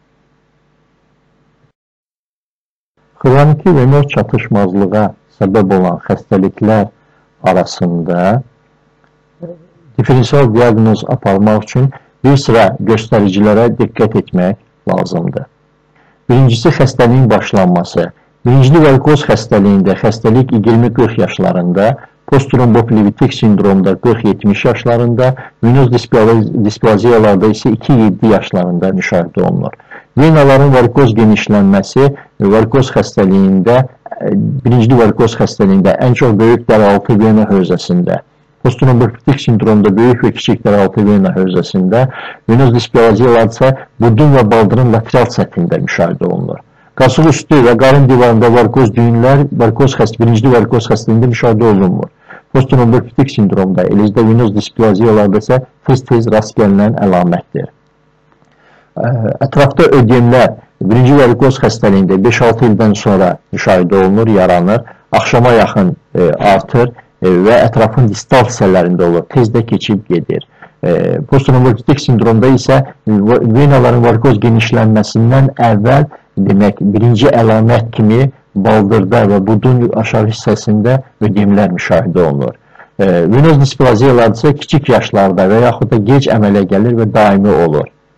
Xroniki venoz çatışmazlığa səbəb olan xəstəliklər arasında diferensial diaqnoz aparmaq üçün bir sıra göstəricilərə diqqət etmək lazımdır. Birincisi, xəstəliyin başlanması. Birinci varikoz xəstəliyində xəstəlik 20-40 yaşlarında, posttromboplivitik sindromda 40-70 yaşlarında, venoz displaziyalarda isə 2-7 yaşlarında müşahidə olunur. Venaların varikoz genişlənməsi varikoz xəstəliyində, birinci varikoz xəstəliyində ən çox böyük dəraltı vena hövzəsində, posttromboplivitik sindromda böyük və kiçik dəraltı vena hövzəsində, venoz displaziyalar isə budun və baldırın lateral səthində müşahidə olunur. Qasıq üstü və qarın divarında varikoz düyünlər birinci varikoz xəstəliyində müşahidə olunmur. Posttromboplivitik sindromda, eləcə də venoz displaziyalarda isə tez-tez rast gəlinən əlamətdir. Ətrafda ödemlər birinci varikoz xəstəliyində 5-6 ildən sonra müşahidə olunur, yaranır, axşama yaxın artır və ətrafın distal hissələrində olur, tez də keçib gedir. Posttromboplivitik sindromda isə venaların varikoz genişlənməsindən əvvəl, demək, birinci əlamət kimi baldırda və budun aşağı hissəsində ödemlər müşahidə olunur. Venoz displaziyalar isə kiçik yaşlarda və yaxud da gec əmələ gəlir və daimi olur.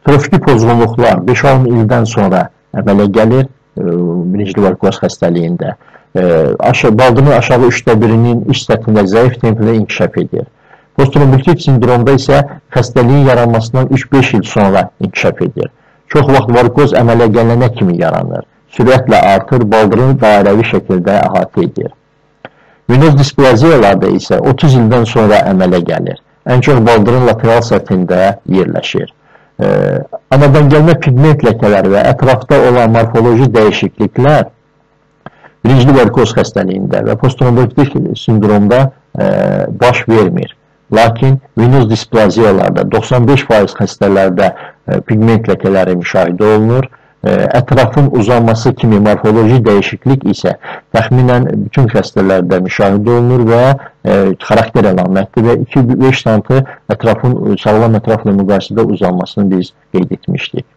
Trofiki pozğunluqlar 5-10 ildən sonra əmələ gəlir birinci tuberkuloz xəstəliyində. Baldırın aşağı 1/3-nin iç səthində zəif templə inkişaf edir. Posttrombotik sindromda isə xəstəliyin yaranmasından 3-5 il sonra inkişaf edir. Çox vaxt varikoz əmələ gələnə kimi yaranır. Sürətlə artır, baldırın dairəvi şəkildə əhatə edir. Venoz displaziyalarda isə 30 ildən sonra əmələ gəlir. Ən çox baldırın lateral səthində yerləşir. Anadan gəlmə pigment ləkələri və ətrafda olan morfoloji dəyişikliklər birinci varikoz xəstəliyində və posttrombotik sindromda baş vermir. Lakin venoz displaziyalarda 95% xəstələrdə pigment ləkələri müşahidə olunur. Ətrafın uzanması kimi morfoloji dəyişiklik isə təxminən bütün xəstələrdə müşahidə olunur və xarakter əlamətdir və 2-5 santı sağlam ətrafla müqayisədə uzanmasını biz qeyd etmişdik.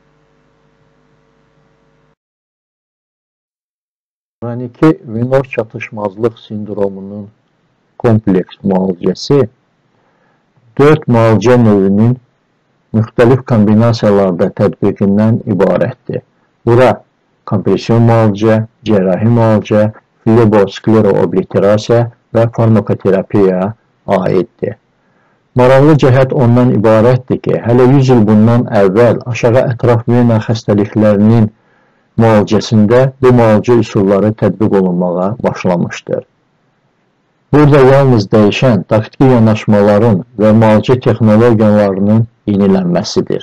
Xroniki venoz çatışmazlıq sindromunun kompleks müalicəsi 4 müalicə növünün müxtəlif kombinasiyalarda tətbiqindən ibarətdir. Bura kompresyon müalicə, cərrahi müalicə, fleboskleroobliterasiya və farmakoterapiya aiddir. Maraqlı cəhət ondan ibarətdir ki, hələ 100 il bundan əvvəl aşağı ətraf vena xəstəliklərinin müalicəsində bu müalicə üsulları tətbiq olunmağa başlamışdır. Burada yalnız dəyişən taktiki yanaşmaların və müalicə texnologiyalarının yenilənməsidir.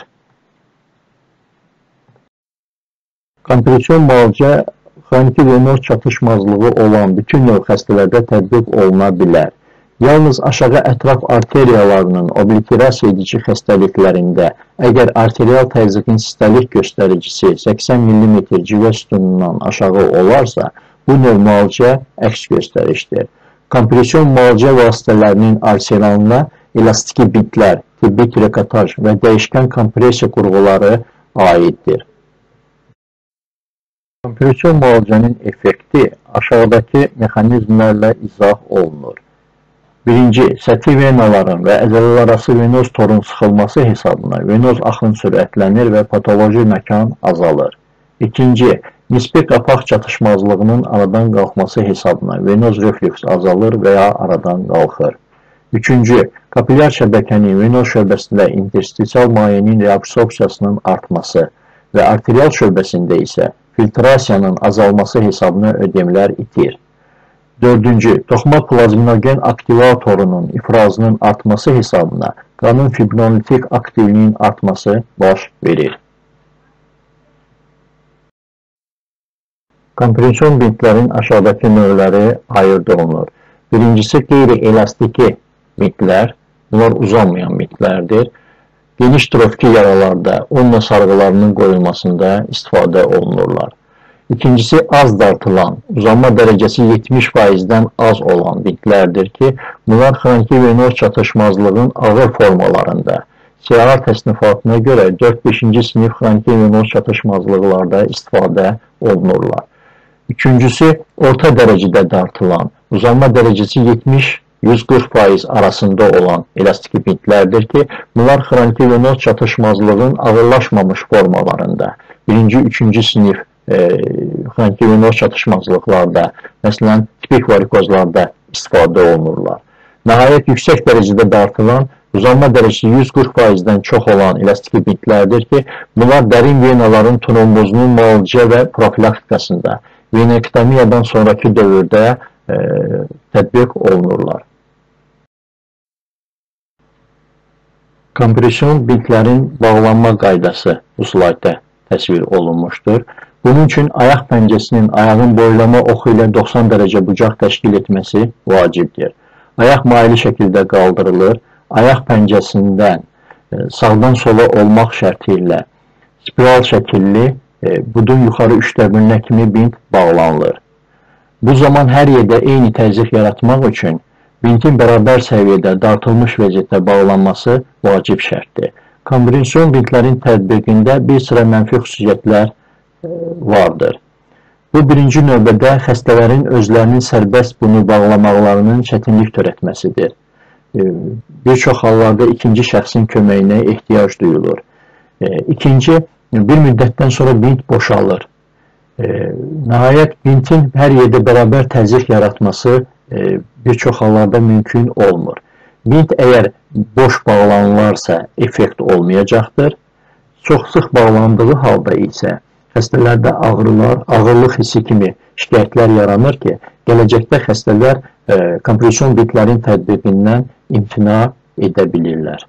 Kompresyon müalicə xroniki venoz çatışmazlığı olan bütün növ xəstələrdə tətbiq oluna bilər. Yalnız aşağı ətraf arteriyalarının obliterasiya edici xəstəliklərində əgər arterial təzyiqin sistolik göstəricisi 80 mm civə sütunundan aşağı olarsa, bu növ müalicə əks göstərişdir. Kompresyon müalicə vasitələrinin arsenalına elastiki bintlər, tibbi trikotaj və dəyişkən kompresiya qurğuları aiddir. Kompresyon müalicənin effekti aşağıdakı mexanizmlərlə izah olunur. Birinci, səthi venaların və əzələlərarası venoz torun sıxılması hesabına venoz axın sürətlənir və patoloji məkan azalır. İkinci, nisbi qapaq çatışmazlığının aradan qalxması hesabına venoz reflüks azalır və ya aradan qalxır. Üçüncü, kapilyar şəbəkənin venoz şöbəsində interstisial mayenin reabsorbsiyasının artması və arterial şöbəsində isə filtrasiyanın azalması hesabına ödemlər itir. Dördüncü, toxuma plazminogen aktivatorunun ifrazının artması hesabına qanın fibrinolitik aktivliyin artması baş verir. Kompresyon bintlərin aşağıdakı növləri ayırd olunur. Birincisi, qeyri-elastiki bintlər, bunlar uzanmayan bintlərdir. Geniş trofiki yaralarda unna sarğılarının qoyulmasında istifadə olunurlar. İkincisi, az dartılan, uzanma dərəcəsi 70%-dən az olan bintlərdir ki, bunlar xroniki venoz çatışmazlığın ağır formalarında, CR təsnifatına görə 4-5-ci sinif xroniki venoz çatışmazlıqlarda istifadə olunurlar. Üçüncüsü, orta dərəcədə dartılan, uzanma dərəcəsi 70-140% arasında olan elastiki bintlərdir ki, bunlar xroniki venoz çatışmazlığın ağırlaşmamış formalarında, 1-3-cü sinif xroniki venoz çatışmazlıqlarda, məsələn, tipik varikozlarda istifadə olunurlar. Nəhayət, yüksək dərəcədə dartılan, uzanma dərəcəsi 140%-dən çox olan elastiki bintlərdir ki, bunlar dərin venaların trombozunun müalicə və profilaktikasında, venektomiyadan sonraki dövrdə tətbiq olunurlar. Kompresyon bintlərin bağlanma qaydası bu slaytda təsvir olunmuşdur. Bunun üçün ayaq pəncəsinin ayağın boylama oxu ilə 90 dərəcə bucaq təşkil etməsi vacibdir. Ayaq maili şəkildə qaldırılır. Ayaq pəncəsindən sağdan sola olmaq şərti ilə spiral şəkilli budun yuxarı 3/4 kimi bint bağlanılır. Bu zaman hər yerdə eyni təzyiq yaratmaq üçün bintin bərabər səviyyədə dartılmış vəziyyətdə bağlanması vacib şərtdir. Kompresyon bintlərin tətbiqində bir sıra mənfi xüsusiyyətlər vardır. Bu, birinci növbədə xəstələrin özlərinin sərbəst bunu bağlamaqlarının çətinlik törətməsidir. Bir çox hallarda ikinci şəxsin köməyinə ehtiyac duyulur. İkinci, bir müddətdən sonra bint boşalır. Nəhayət, bintin hər yerdə bərabər təzyiq yaratması bir çox hallarda mümkün olmur. Bint əgər boş bağlanılarsa effekt olmayacaqdır. Çox sıx bağlandığı halda isə xəstələrdə ağrılar, ağırlıq hissi kimi şikayətlər yaranır ki, gələcəkdə xəstələr kompression bintlərin tətbiqindən imtina edə bilirlər.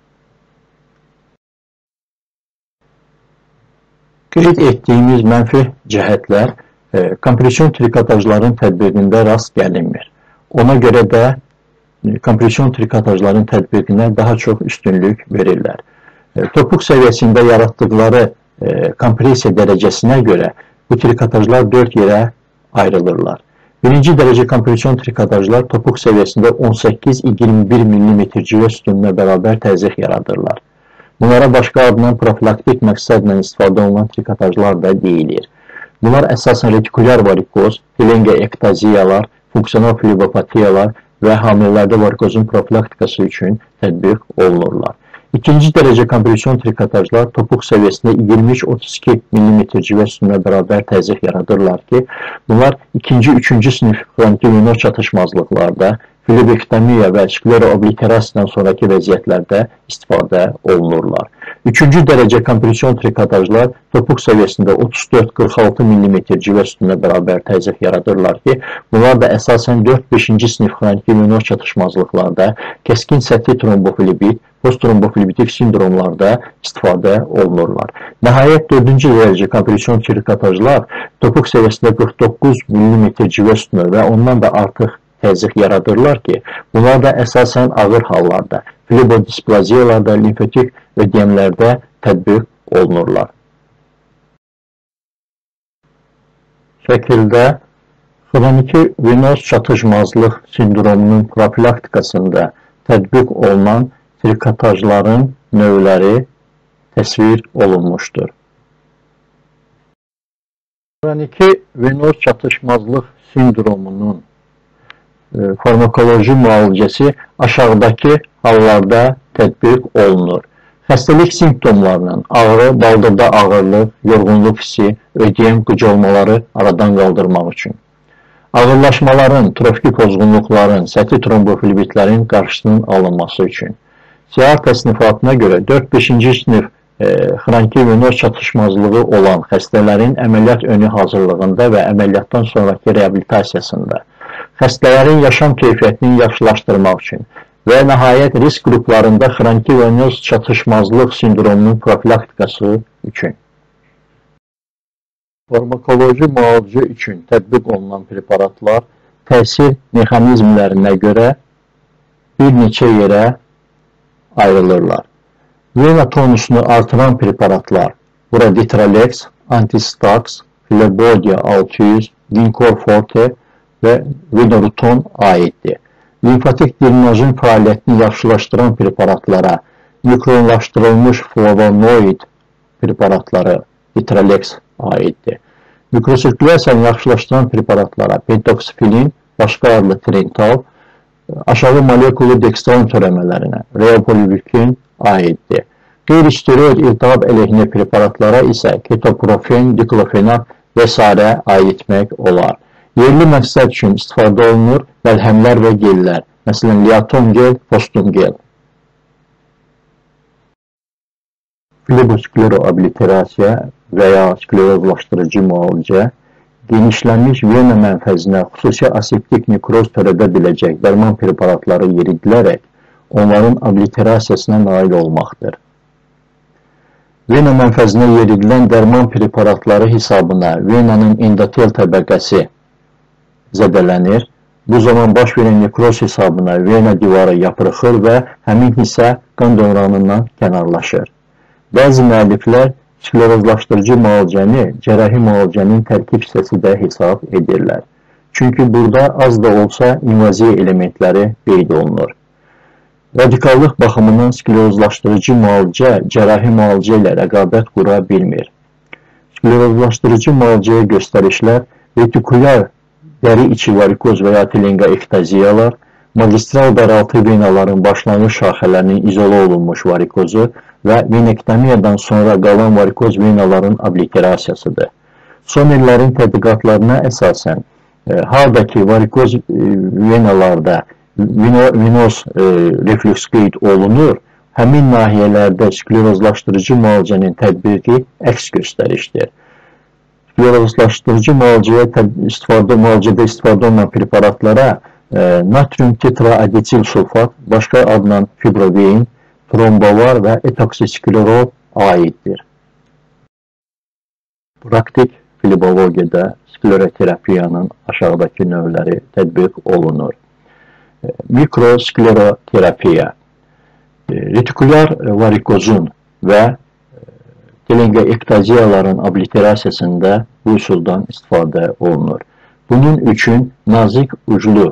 Qeyd etdiyimiz mənfi cəhətlər kompression trikotajların tətbiqində rast gəlinmir. Ona görə də kompression trikotajların tətbiqinə daha çox üstünlük verirlər. Topuq səviyyəsində yaratdıqları kompresiya dərəcəsinə görə bu trikotajlar 4 yerə ayrılırlar. Birinci dərəcə kompression trikotajlar topuq səviyyəsində 18-21 mm civə sütununa bərabər təzyiq yaradırlar. Bunlara başqa adından profilaktik məqsədlə istifadə olunan trikotajlar da deyilir. Bunlar əsasən retikulyar varikoz, telenqoektaziyalar, funksional flebopatiyalar və hamilələrdə varikozun profilaktikası üçün tətbiq olunurlar. İkinci dərəcə kompression trikotajlar topuq səviyyəsində 23-32 mm civə sütununa bərabər təzyiq yaradırlar ki, bunlar ikinci-üçüncü sinif xroniki-venöz çatışmazlıqlarda, flebektomiya və skleroobliterasiyadan sonraki vəziyyətlərdə istifadə olunurlar. Üçüncü dərəcə kompression trikotajlar topuq səviyyəsində 34-46 mm civə sütununa bərabər təzyiq yaradırlar ki, bunlar da əsasən 4-5-ci sinif xroniki-venöz çatışmazlıqlarda, kəskin səthi tromboflebit, posttromboflebitik sindromlarda istifadə olunurlar. Nəhayət, 4-cü dərəcə kompression trikotajlar topuq səviyyəsində 49 mm civə sütunu və ondan da artıq təzyiq yaradırlar ki, bunlar da əsasən ağır hallarda, flebodisplaziyalarda, limfotik ödəyəmlərdə tətbiq olunurlar. Şəkildə xroniki venöz çatışmazlıq sindromunun profilaktikasında tətbiq olunan trikotajların növləri təsvir olunmuşdur. Xroniki venöz çatışmazlıq sindromunun farmakoloji müalicəsi aşağıdakı hallarda tətbiq olunur. Xəstəlik simptomlarının ağrı, baldırda ağırlıq, yorğunluq hissi, ödəyəm qıcalmaları aradan qaldırmaq üçün. Ağırlaşmaların, trofiki pozğunluqların, səthi tromboflebitlərin qarşısının alınması üçün. CR təsnifatına görə 4-5-ci sinif xroniki venöz çatışmazlığı olan xəstələrin əməliyyat önü hazırlığında və əməliyyatdan sonraki reabilitasiyasında, xəstələrin yaşam keyfiyyətini yaxşılaşdırmaq üçün və nəhayət risk qruplarında xroniki venöz çatışmazlıq sindromunun profilaktikası üçün. Farmakoloji müalicə üçün tətbiq olunan preparatlar təsir mexanizmlərinə görə bir neçə yerə ayrılırlar. Vena tonusunu artıran preparatlar, bura Ditralex, Antistax, Flebodia 600, Vincor Forte və Vedoruton aiddir. Limfatik drenajın fəaliyyətini yaxşılaşdıran preparatlara mikronlaşdırılmış flavonoid preparatları Ditralex aiddir. Mikrosirkülyasiyanı yaxşılaşdıran preparatlara pentoksifilin, başqa adlı Trental, aşağı molekulu dekstran törəmələrinə Reopolivikin aiddir. Qeyri-steroid iltihab əleyhinə preparatlara isə ketoprofen, diklofenak və s. aidmək olar. Yerli məqsəd üçün istifadə olunur məlhəmlər və gellər, məsələn, Liaton gel, Fostum gel. Flebosklerobliterasiya və ya sklerozlaşdırıcı müalicə genişlənmiş vena mənfəzinə xüsusi aseptik nekroz törədə biləcək dərman preparatları yeridilərək onların obliterasiyasına nail olmaqdır. Vena mənfəzinə yeridilən dərman preparatları hesabına venanın endotel təbəqəsi zədələnir. Bu zaman baş verən nekroz hesabına vena divarı yapırıxır və həmin hissə qan dövranından kənarlaşır. Bəzi müəlliflər sklerozlaşdırıcı müalicəni cərrahi müalicənin tərkib hissəsi də hesab edirlər. Çünki burada az da olsa invaziya elementləri qeyd olunur. Radikallıq baxımından sklerozlaşdırıcı müalicə cərrahi müalicə ilə rəqabət qura bilmir. Sklerozlaşdırıcı müalicəyə göstərişlər retikulyar dəri içi varikoz və ya telenqoektaziyalar, magistral daraltı venaların başlanğıc şaxələrinin izola olunmuş varikozu və venektomiyadan sonra qalan varikoz venaların obliterasiyasıdır. Son illərin tədqiqatlarına əsasən, hardakı varikoz venalarda venoz reflüks qeyd olunur, həmin nahiyələrdə sklerozlaşdırıcı müalicənin tətbiqi əks göstərişdir. Sklerozlaşdırıcı müalicədə istifadə olunan preparatlara natrium tetraadetil sulfat, başqa adla fibrovein, trombovar və etoksisklerol aiddir. Praktik flebologiyada skleroterapiyanın aşağıdakı növləri tətbiq olunur. Mikroskleroterapiya, retikulyar varikozun və telengoektaziyaların obliterasiyasında bu üsuldan istifadə olunur. Bunun üçün nazik uclu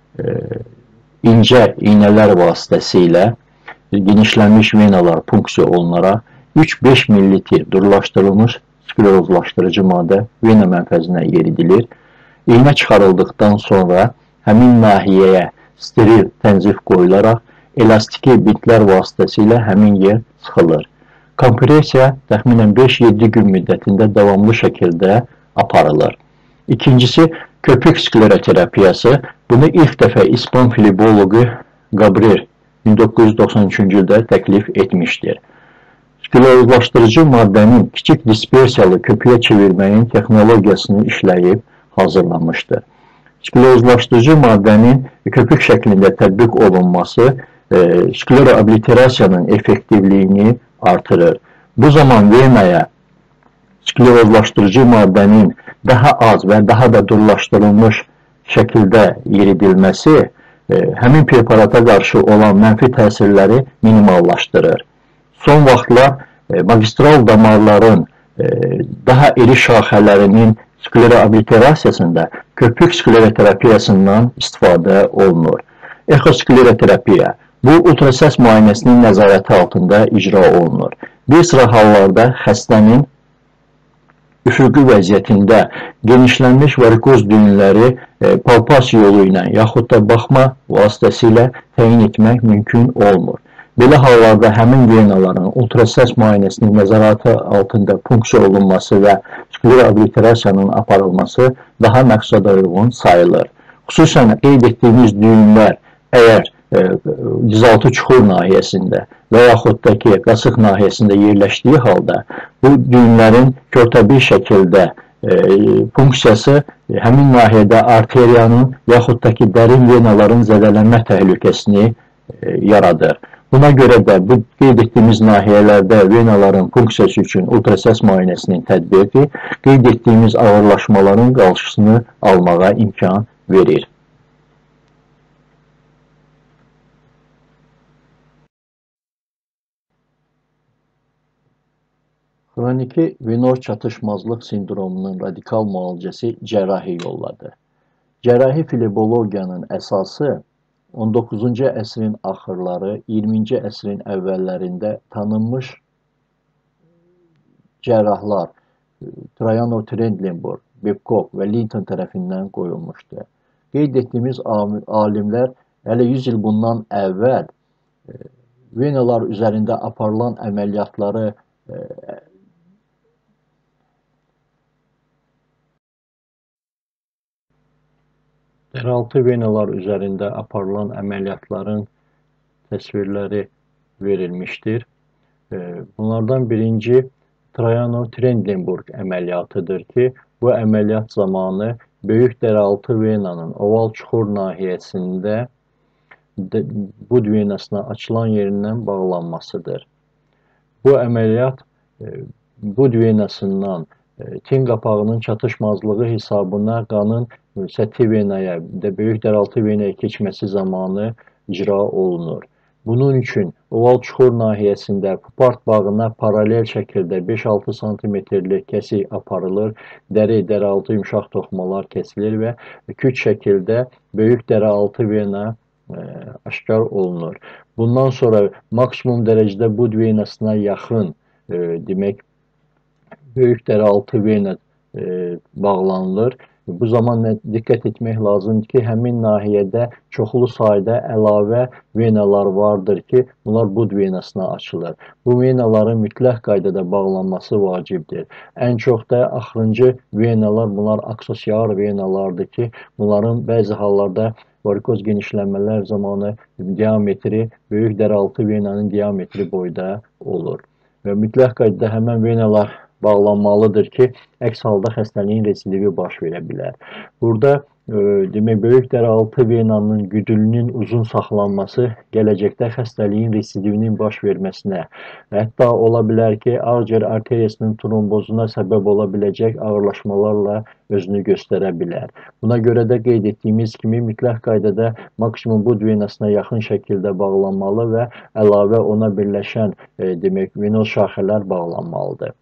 incə iynələr vasitəsilə genişlənmiş venalar punksiya olunaraq 3-5 ml durlaşdırılmış sklerozlaşdırıcı maddə vena mənfəzinə yeridilir. İynə çıxarıldıqdan sonra həmin nahiyəyə steril tənzif qoyularaq elastiki bintlər vasitəsilə həmin yer sıxılır. Kompresiya təxminən 5-7 gün müddətində davamlı şəkildə aparılır. İkincisi, köpük skleroterapiyası. Bunu ilk dəfə İspan flebologu Gabriel 1993-cü ildə təklif etmişdir. Sklerozlaşdırıcı maddənin kiçik dispersiyalı köpüyə çevirməyin texnologiyasını işləyib hazırlamışdır. Sklerozlaşdırıcı maddənin köpük şəklində tətbiq olunması skleroobliterasiyanın effektivliyini artırır. Bu zaman venaya sklerozlaşdırıcı maddənin daha az və daha da durlaşdırılmış şəkildə yeridilməsi həmin preparata qarşı olan mənfi təsirləri minimallaşdırır. Son vaxtlar magistral damarların daha iri şaxələrinin skleroobliterasiyasında köpük skleroterapiyasından istifadə olunur. Ekoskleroterapiya, bu ultrasəs müayinəsinin nəzarəti altında icra olunur. Bir sıra hallarda xəstənin üfüqi vəziyyətində genişlənmiş varikoz düyünləri palpasiya yolu ilə yaxud da baxma vasitəsilə təyin etmək mümkün olmur. Belə hallarda həmin venaların ultrasəs müayinəsinin nəzarəti altında punksiya olunması və skleroobliterasiyanın aparılması daha məqsədə uyğun sayılır. Xüsusən qeyd etdiyimiz düyünlər əgər dizaltı çuxur nahiyəsində və yaxud da ki, qasıq nahiyəsində yerləşdiyi halda bu düyünlərin körtəbii şəkildə funksiyası həmin nahiyədə arteriyanın yaxud da ki, dərin venaların zədələnmə təhlükəsini yaradır. Buna görə də bu qeyd etdiyimiz nahiyələrdə venaların funksiyası üçün ultrasəs müayinəsinin tətbiqi qeyd etdiyimiz ağırlaşmaların qarşısını almağa imkan verir. Xroniki venöz çatışmazlıq sindromunun radikal müalicəsi cərrahi yolladır. Cərrahi flebologiyanın əsası 19-cu əsrin axırları, 20-ci əsrin əvvəllərində tanınmış cərrahlar Traiano Trendlenburg, Babcock və Linton tərəfindən qoyulmuşdur. Qeyd etdiyimiz alimlər hələ 100 il bundan əvvəl venalar üzərində aparılan əməliyyatları Dəraltı venalar üzərində aparılan əməliyyatların təsvirləri verilmişdir. Bunlardan birinci Traiano Trendlenburg əməliyyatıdır ki, bu əməliyyat zamanı böyük dəraltı venanın oval çuxur nahiyəsində bud venasına açılan yerindən bağlanmasıdır. Bu əməliyyat bud venasından tin qapağının çatışmazlığı hesabına qanın səthi venaya, böyük dəraltı venaya keçməsi zamanı icra olunur. Bunun üçün oval çuxur nahiyəsində pupart bağına paralel şəkildə 5-6 cm-lik kəsik aparılır, dəraltı yumşaq toxumalar kəsilir və küt şəkildə böyük dəraltı vena aşkar olunur. Bundan sonra maksimum dərəcədə bud venasına yaxın, demək, böyük dəraltı vena bağlanılır Bu zaman diqqət etmək lazımdır ki, həmin nahiyədə çoxlu sayda əlavə venalar vardır ki, bunlar bud venasına açılır. Bu venaların mütləq qaydada bağlanması vacibdir. Ən çox da axırıncı venalar, bunlar aksosial venalardır ki, bunların bəzi hallarda varikoz genişlənmələr zamanı diametri böyük dəraltı venanın diametri boyda olur. Və mütləq qaydada həmən venalar bağlanmalıdır ki, əks halda xəstəliyin residivi baş verə bilər. Burada demək, böyük dəraltı venanın güdülünün uzun saxlanması gələcəkdə xəstəliyin residivinin baş verməsinə, hətta ola bilər ki, ağciyər arteriyasının trombozuna səbəb ola biləcək ağırlaşmalarla özünü göstərə bilər. Buna görə də qeyd etdiyimiz kimi mütləq qaydada maksimum bud venasına yaxın şəkildə bağlanmalı və əlavə ona birləşən demək, venoz şaxələr bağlanmalıdır.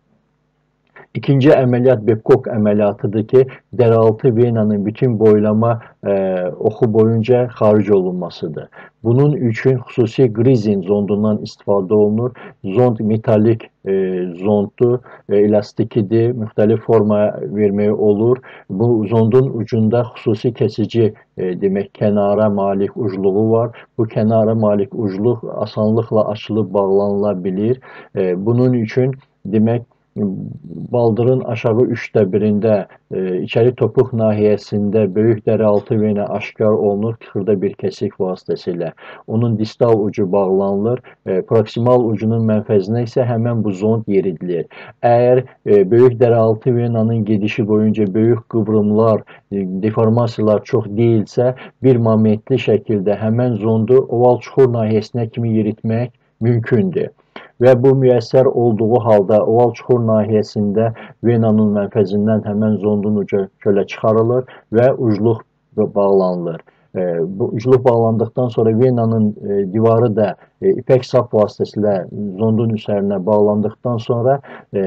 İkinci əməliyyat Babcock əməliyyatıdır ki, dəraltı venanın bütün boylama oxu boyunca xaric olunmasıdır. Bunun üçün xüsusi Grisling zondundan istifadə olunur. Zond metalik zonddur, elastikidir, müxtəlif forma vermək olur. Bu zondun ucunda xüsusi kəsici demək, kənara malik ucluğu var. Bu kənara malik ucluq asanlıqla açılıb bağlanıla bilir. Bunun üçün demək, baldırın aşağı 1/3-də içəri topuq nahiyəsində böyük dəraltı vena aşkar olunur xırda bir kəsik vasitəsilə. Onun distal ucu bağlanılır, proksimal ucunun mənfəzinə isə həmən bu zond yeridilir. Əgər böyük dəraltı venanın gedişi boyunca böyük qıvrımlar, deformasiyalar çox deyilsə, bir momentli şəkildə həmən zondu oval çuxur nahiyəsinə kimi yeritmək mümkündür. Və bu müəssər olduğu halda oval çuxur nahiyəsində venanın mənfəzindən həmən zondun ucu çölə çıxarılır və ucluq bağlanılır. Bu ucluq bağlandıqdan sonra venanın divarı da ipək sap vasitəsilə zondun üzərinə bağlandıqdan sonra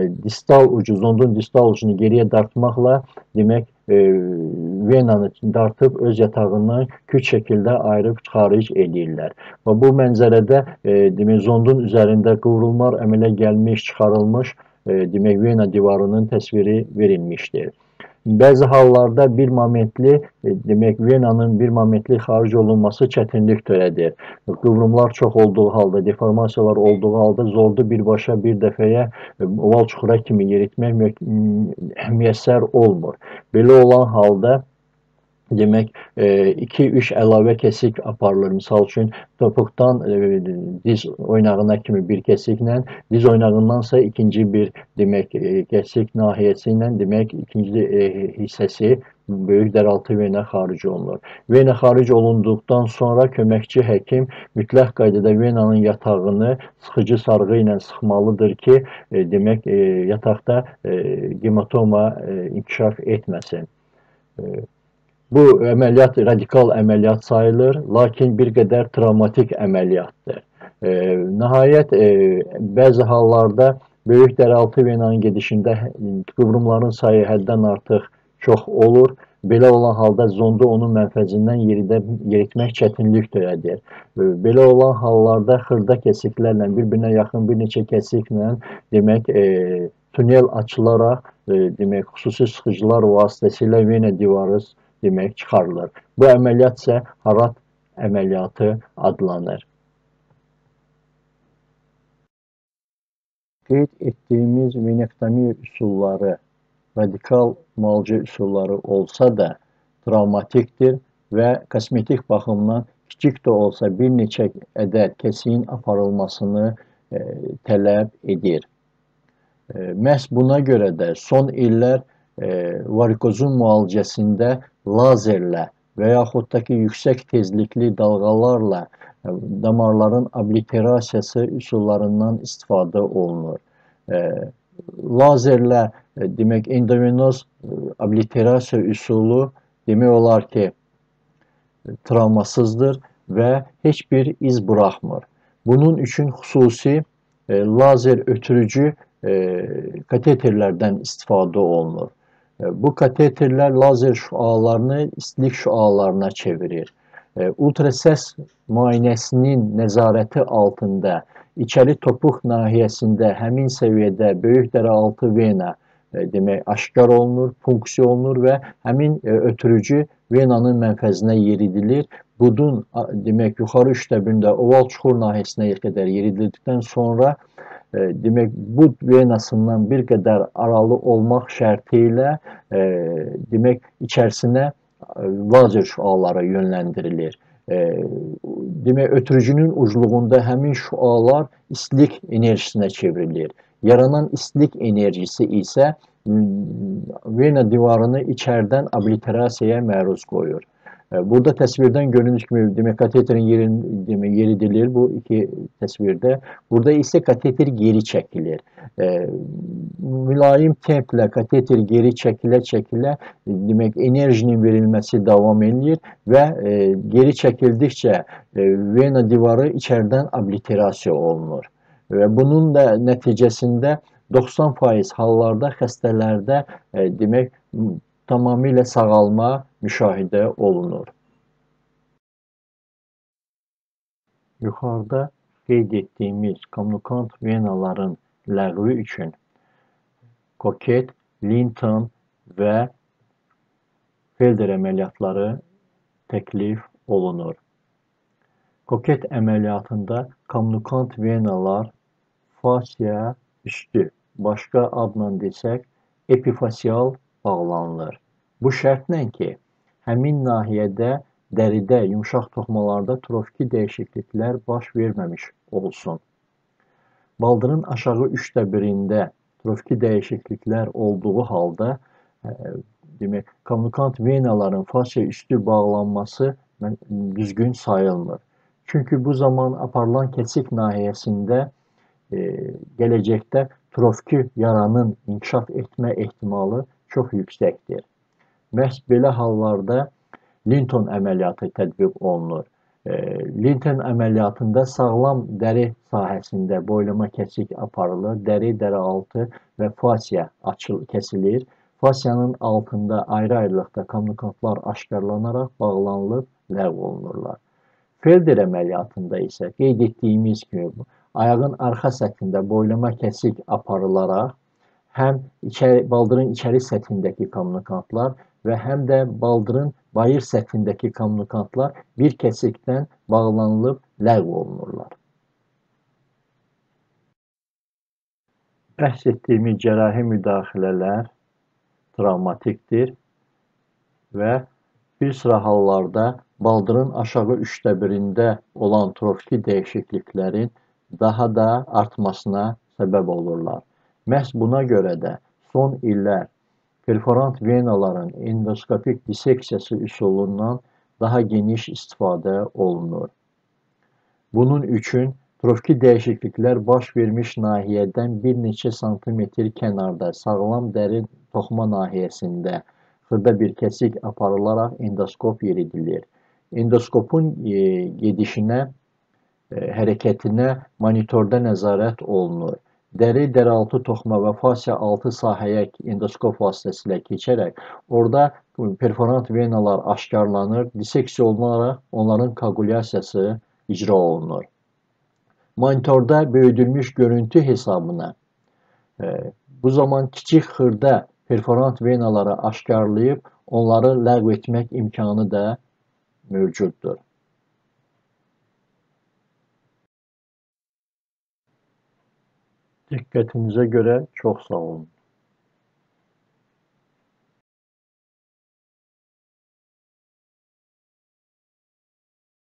zondun distal ucunu geriyə dartmaqla demək, venanı dartıb öz yatağından küt şəkildə ayırıb xaric edirlər. Və bu mənzərədə demək, zondun üzərində qıvrılmalar əmələ gəlmiş, çıxarılmış demək, vena divarının təsviri verilmişdir. Bəzi hallarda bir momentli, demək, venanın bir momentli xaric olunması çətinlik törədir. Qıvrımlar çox olduğu halda, deformasiyalar olduğu halda zordu birbaşa bir dəfəyə oval çuxura kimi yeritmək müəssər olmur. Belə olan halda demək, 2-3 əlavə kəsik aparılır. Misal üçün, topuqdan diz oynağına kimi bir kəsiklə, diz oynağındansa ikinci bir demək, kəsik nahiyəsi ilə demək, ikinci hissəsi böyük dəraltı vena xaric olunur. Vena xaric olunduqdan sonra köməkçi həkim mütləq qaydada venanın yatağını sıxıcı sarğı ilə sıxmalıdır ki, demək, yataqda hematoma inkişaf etməsin. Bu əməliyyat radikal əməliyyat sayılır, lakin bir qədər travmatik əməliyyatdır. Nəhayət, bəzi hallarda böyük dəraltı venanın gedişində qıvrımların sayı həddən artıq çox olur. Belə olan halda zondu onun mənfəzindən yeritmək çətinlik törədir. Belə olan hallarda xırda kəsiklərlə, bir-birinə yaxın bir neçə kəsiklə demək, tunel açılaraq, demək, xüsusi sıxıcılar vasitəsilə vena divarı demək, çıxarılır. Bu əməliyyat isə Harat əməliyyatı adlanır. Qeyd etdiyimiz venektomiya üsulları radikal müalicə üsulları olsa da travmatikdir və kosmetik baxımdan kiçik də olsa bir neçə ədəd kəsiyin aparılmasını tələb edir. Məhz buna görə də son illər varikozun müalicəsində lazerlə və yaxud da ki, yüksək tezlikli dalğalarla damarların obliterasiyası üsullarından istifadə olunur. Lazerlə demək, endovenoz obliterasiya üsulu demək olar ki, travmasızdır və heç bir iz buraxmır. Bunun üçün xüsusi lazer ötürücü kateterlərdən istifadə olunur. Bu kateterlər lazer şüalarını istilik şüalarına çevirir. Ultrasəs müayinəsinin nəzarəti altında içəri topuq nahiyəsində həmin səviyyədə böyük dəraltı vena demək aşkar olunur, funksiya olunur və həmin ötürücü venanın mənfəzinə yeridilir. Budun demək yuxarı üçdə birində oval çuxur nahiyəsinə qədər yeridildikdən sonra demək bud venasından bir qədər aralı olmaq şərti ilə demək içərisinə lazer şüaları yönləndirilir. Demək ötürücünün ucluğunda həmin şüalar istilik enerjisinə çevrilir. Yaranan istilik enerjisi isə vena divarını içərdən obliterasiyaya məruz qoyur. Burada təsvirdən göründüyü kimi demək kateterin yeridilir bu iki təsvirdə. Burada isə kateter geri çəkilir. Mülayim templə kateter geri çəkilə demək enerjinin verilməsi davam edir və geri çəkildikcə vena divarı içərdən obliterasiya olunur. Və bunun da nəticəsində 90% hallarda xəstələrdə demək tamamilə sağalma müşahidə olunur. Yuxarıda qeyd etdiyimiz kommunikant venaların ləğvi üçün Koket, Linton və Felder əməliyyatları təklif olunur. Koket əməliyyatında kommunikant venalar fasiya üstü, başqa adla desək, epifasial bağlanılır. Bu şərtlə ki, həmin nahiyədə dəridə, yumşaq toxumalarda trofiki dəyişikliklər baş verməmiş olsun. Baldırın aşağı birində trofiki dəyişikliklər olduğu halda demək, kommunikant venaların fasiya üstü bağlanması düzgün sayılmır. Çünki bu zaman aparılan keçik nahiyəsində gələcəkdə trofiki yaranın inkişaf etmə ehtimalı çox yüksəkdir. Məhz belə hallarda Linton əməliyyatı tətbiq olunur. Linton əməliyyatında sağlam dəri sahəsində boylama keçik aparılır, dəri-dəraltı və fasiya kəsilir. Fasiyanın altında ayrı-ayrılıqda kommunikantlar aşkarlanaraq bağlanılıb ləğv olunurlar. Felder əməliyyatında isə qeyd etdiyimiz kimi ayağın arxa səthində boylama kəsik aparılaraq həm baldırın içəri səthindəki kommunikantlar və həm də baldırın bayır səthindəki kommunikantlar bir kəsikdən bağlanılıb ləğv olunurlar. Bəhs etdiyimiz cərrahi müdaxilələr travmatikdir və bir sıra hallarda baldırın aşağı birində olan trofiki dəyişikliklərin daha da artmasına səbəb olurlar. Məhz buna görə də son illər perforant venaların endoskopik diseksiyası üsulundan daha geniş istifadə olunur. Bunun üçün trofiki dəyişikliklər baş vermiş nahiyədən bir neçə santimetr kənarda sağlam dəri toxuma nahiyəsində xırda bir kəsik aparılaraq endoskop yeridilir. Endoskopun gedişinə, hərəkətinə monitorda nəzarət olunur. Dəri-dəraltı toxuma və fasiya altı sahəyə endoskop vasitəsilə keçərək orada perforant venalar aşkarlanır, diseksiya olunaraq onların koagulyasiyası icra olunur. Monitorda böyüdülmüş görüntü hesabına bu zaman kiçik xırda perforant venaları aşkarlayıb onları ləğv etmək imkanı da mövcuddur. Diqqətinizə görə çox sağ olun.